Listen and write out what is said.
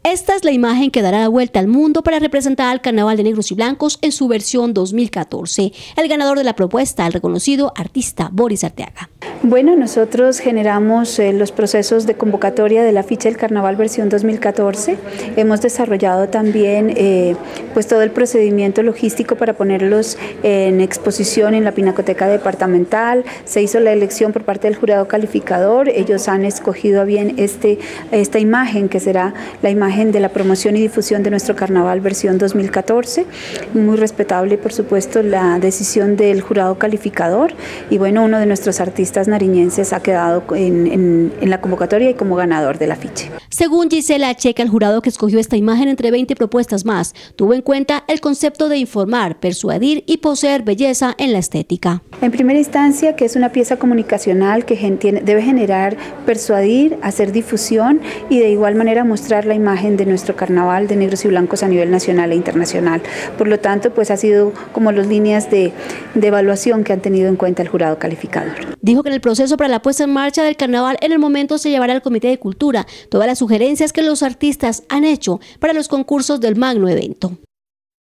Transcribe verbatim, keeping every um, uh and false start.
Esta es la imagen que dará la vuelta al mundo para representar al Carnaval de Negros y Blancos en su versión dos mil catorce. El ganador de la propuesta, el reconocido artista Boris Arteaga. Bueno, nosotros generamos eh, los procesos de convocatoria del afiche del Carnaval versión dos mil catorce. Hemos desarrollado también eh, pues todo el procedimiento logístico para ponerlos en exposición en la Pinacoteca Departamental. Se hizo la elección por parte del jurado calificador. Ellos han escogido a bien este, esta imagen, que será la imagen de la promoción y difusión de nuestro Carnaval versión dos mil catorce. Muy respetable, por supuesto, la decisión del jurado calificador. Y bueno, uno de nuestros artistas nariñenses ha quedado en, en, en la convocatoria y como ganador del afiche. Según Gisela Checa, el jurado que escogió esta imagen entre veinte propuestas más, tuvo en cuenta el concepto de informar, persuadir y poseer belleza en la estética. En primera instancia, que es una pieza comunicacional que debe generar, persuadir, hacer difusión y de igual manera mostrar la imagen de nuestro Carnaval de Negros y Blancos a nivel nacional e internacional. Por lo tanto, pues ha sido como las líneas de, de evaluación que han tenido en cuenta el jurado calificador. Dijo que en el proceso para la puesta en marcha del Carnaval, en el momento se llevará al Comité de Cultura todas las sugerencias que los artistas han hecho para los concursos del magno evento.